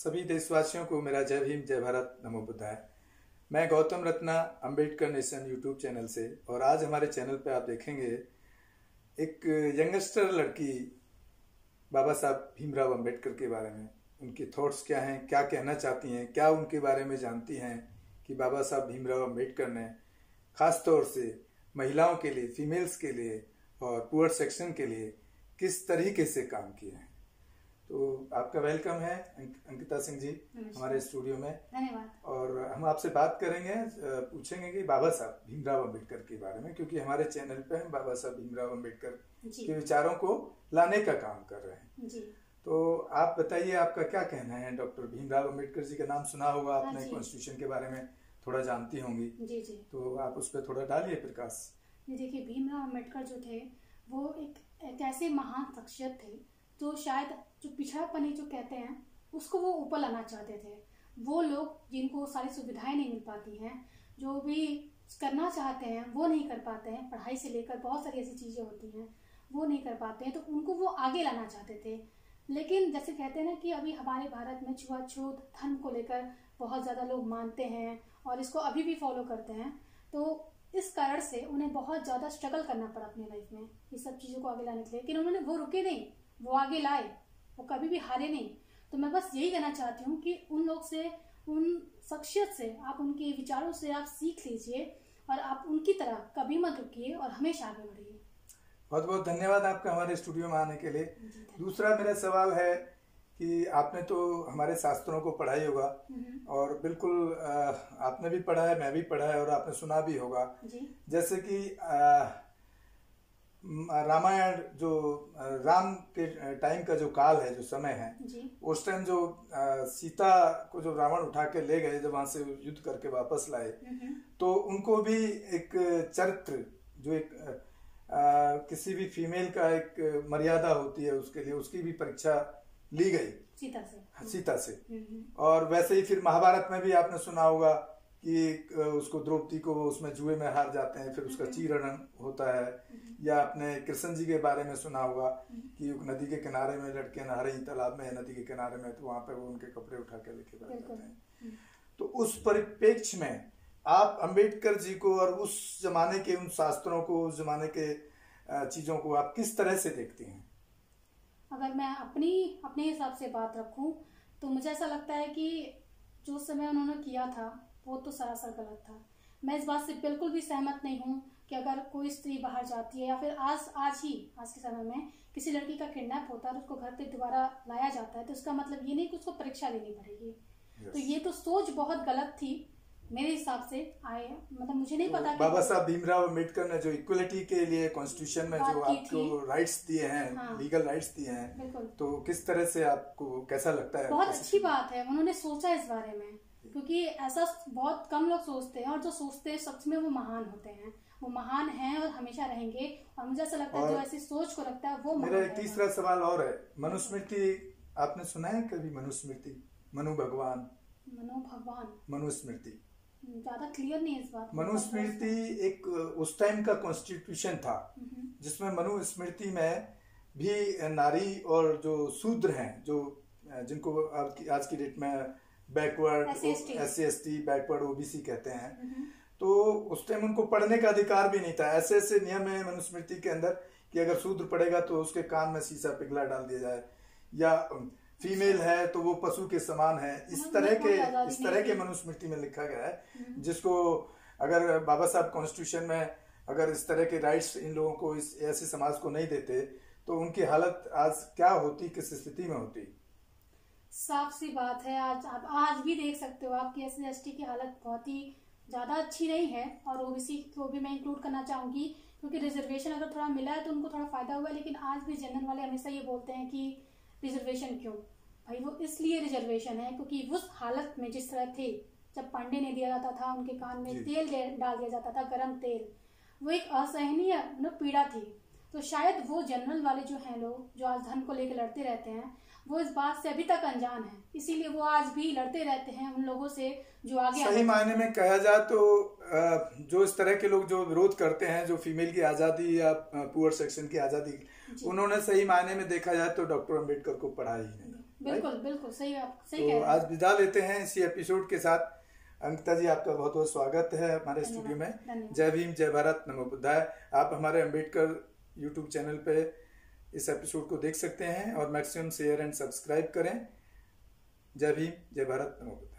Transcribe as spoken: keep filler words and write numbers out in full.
सभी देशवासियों को मेरा जय भीम, जय भारत, नमो बुद्धाय। मैं Gautam Ratna Ambedkar nation YouTube channel से, और आज हमारे चैनल पे आप देखेंगे एक यंगस्टर लड़की बाबा साहब भीमराव अंबेडकर के बारे में, उनके थॉट्स क्या हैं, क्या कहना चाहती हैं, क्या उनके बारे में जानती हैं कि बाबा साहब भीमराव अंबेडकर ने खास तौर से महिलाओं के लिए, फीमेल्स के लिए और पुअर सेक्शन के लिए किस तरीके से काम किए हैं। तो आपका वेलकम है अंकिता सिंह जी हमारे स्टूडियो में। धन्यवाद। और हम आपसे बात करेंगे, पूछेंगे कि बाबा साहब भीमराव अंबेडकर के बारे में, क्योंकि हमारे चैनल पे हम बाबा साहब भीमराव अंबेडकर के विचारों को लाने का काम कर रहे हैं जी। तो आप बताइए, आपका क्या कहना है। डॉक्टर भीमराव अंबेडकर जी का नाम सुना होगा आपने, कॉन्स्टिट्यूशन के बारे में थोड़ा जानती होंगी जी जी। तो आप उस पर थोड़ा डालिए प्रकाश। देखिए, भीमराव अंबेडकर जो थे वो एक, एक ऐसे महान शख्सियत थे तो शायद जो पिछड़ापनी जो कहते हैं उसको वो ऊपर लाना चाहते थे। वो लोग जिनको सारी सुविधाएं नहीं मिल पाती हैं, जो भी करना चाहते हैं वो नहीं कर पाते हैं, पढ़ाई से लेकर बहुत सारी ऐसी चीज़ें होती हैं वो नहीं कर पाते हैं, तो उनको वो आगे लाना चाहते थे। लेकिन जैसे कहते हैं ना कि अभी हमारे भारत में छुआछूत धर्म को लेकर बहुत ज़्यादा लोग मानते हैं और इसको अभी भी फॉलो करते हैं, तो इस कारण से उन्हें बहुत ज़्यादा स्ट्रगल करना पड़ा अपनी लाइफ में ये सब चीज़ों को आगे लाने के लिए। लेकिन उन्होंने वो रुके नहीं, वो आगे लाए, वो कभी भी हारे नहीं। तो मैं बस यही कहना चाहती हूँ कि उन लोग से, उन शख्सियत से, आप उनके विचारों से आप सीख लीजिए और आप उनकी तरह कभी मत रुकिए और हमेशा आगे बढ़िए। बहुत बहुत धन्यवाद आपका हमारे स्टूडियो में आने के लिए। दूसरा मेरा सवाल है कि आपने तो हमारे शास्त्रों को पढ़ा ही होगा, और बिल्कुल आपने भी पढ़ा है, मैं भी पढ़ा है, और आपने सुना भी होगा जी। जैसे कि रामायण जो राम के टाइम का जो काल है, जो समय है, उस टाइम जो सीता को जो रावण उठा के ले गए, जब वहां से युद्ध करके वापस लाए, तो उनको भी एक चरित्र, जो एक आ, किसी भी फीमेल का एक मर्यादा होती है, उसके लिए उसकी भी परीक्षा ली गई सीता से सीता से और वैसे ही फिर महाभारत में भी आपने सुना होगा कि उसको द्रौपदी को उसमें जुए में हार जाते हैं, फिर उसका चीरहरण होता है। या आपने कृष्ण जी के बारे में सुना होगा कि नदी के किनारे में लड़के नहा रही, तालाब में नदी के किनारे में, तो वहां पे वो उनके कपड़े उठा के लेके बैठ जाते हैं। तो उस परिप्रेक्ष्य में आप अंबेडकर जी को और उस जमाने के उन शास्त्रों को, उस जमाने के चीजों को आप किस तरह से देखती हैं? अगर मैं अपनी अपने हिसाब से बात रखूं तो मुझे ऐसा लगता है कि जो समय उन्होंने किया था वो तो सरासर गलत था। मैं इस बात से बिल्कुल भी सहमत नहीं हूँ कि अगर कोई स्त्री बाहर जाती है या फिर आज आज ही आज के समय में किसी लड़की का किडनैप होता है और उसको घर पे दोबारा लाया जाता है, तो इसका मतलब ये नहीं कि उसको परीक्षा देनी पड़ेगी। yes. तो ये तो सोच बहुत गलत थी मेरे हिसाब से आए, मतलब मुझे नहीं तो पता। बाबा साहब भीमराव अंबेडकर ने जो इक्वलिटी के लिए कॉन्स्टिट्यूशन में जो आपको राइट्स दिए हैं, हाँ, लीगल राइट्स दिए हैं, तो किस तरह से आपको कैसा लगता है? बहुत अच्छी बात है उन्होंने सोचा इस बारे में, क्योंकि ऐसा बहुत कम लोग सोचते हैं, और जो सोचते हैं सच में वो महान होते हैं, वो महान हैं और हमेशा रहेंगे। और मुझे ऐसा लगता है जो ऐसी सोच को रखता है वो महान है। मेरा तीसरा सवाल और है, मनुस्मृति आपने सुना है कभी? मनुस्मृति, मनु भगवान, मनु भगवान, मनुस्मृति ज्यादा क्लियर नहीं है इस बात। मनुस्मृति एक उस टाइम का कॉन्स्टिट्यूशन था जिसमें मनुस्मृति में भी नारी और जो शूद्र हैं, जो जिनको आज की डेट में backward, S C S T, backward OBC कहते हैं, तो उस टाइम उनको पढ़ने का अधिकार भी नहीं था। ऐसे ऐसे नियम है मनुस्मृति के अंदर कि अगर शूद्र पढ़ेगा तो उसके कान में शीशा पिघला डाल दिया जाए, या फीमेल है तो वो पशु के समान है। इस तरह के इस तरह के मनुस्मृति में लिखा गया है, जिसको अगर बाबा साहब कॉन्स्टिट्यूशन में अगर इस तरह के राइट्स इन लोगों को, इस ऐसे समाज को नहीं देते, तो उनकी हालत आज क्या होती, किस स्थिति में होती? साफ सी बात है, आज आप आज भी देख सकते हो आपकी एस सी एस टी की हालत बहुत ही ज्यादा अच्छी नहीं है। और ओबीसी को भी मैं इंक्लूड करना चाहूंगी, क्योंकि रिजर्वेशन अगर थोड़ा मिला है तो उनको थोड़ा फायदा हुआ है। लेकिन आज भी जनरल वाले हमेशा ये बोलते हैं कि रिजर्वेशन क्यों? भाई वो इसलिए रिजर्वेशन है क्योंकि उस हालत में जिस तरह थे, जब पांडे ने दिया जाता था, उनके कान में तेल डाल दिया जाता था, गरम तेल, वो एक असहनीय पीड़ा थी। तो शायद वो जनरल वाले जो हैं लोग, जो आज धर्म को लेकर लड़ते रहते हैं, वो इस बात से अभी तक अनजान है, इसीलिए वो आज भी लड़ते रहते हैं उन लोगों से जो आगे। सही मायने में कहा जाए तो जो इस तरह के लोग जो विरोध करते हैं, जो फीमेल की आजादी या पुअर सेक्शन की आजादी, उन्होंने सही मायने में देखा जाए तो डॉक्टर अंबेडकर को पढ़ा ही नहीं। बिल्कुल बिल्कुल सही आप सही तो कह रहे हैं। आज विदा लेते हैं इसी एपिसोड के साथ। अंकिता जी, आपका बहुत बहुत स्वागत है हमारे धन्यवाद, स्टूडियो में। धन्यवाद। जय भीम, जय भारत, नमो बुद्धाय। आप हमारे अम्बेडकर यूट्यूब चैनल पे इस एपिसोड को देख सकते हैं और मैक्सिमम शेयर एंड सब्सक्राइब करें। जय भीम, जय भारत, नमो बुद्धाय।